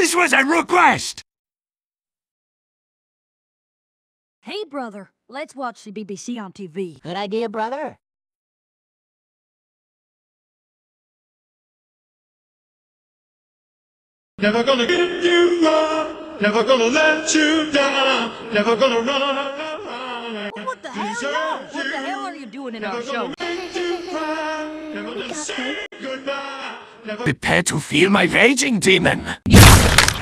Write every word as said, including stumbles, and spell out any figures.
This was a request! Hey, brother, let's watch the B B C on T V. Good idea, brother. Never gonna give you up, never gonna let you down, never gonna run. What the hell? No! What the hell are you doing in our show? Prepare to feel my raging demon!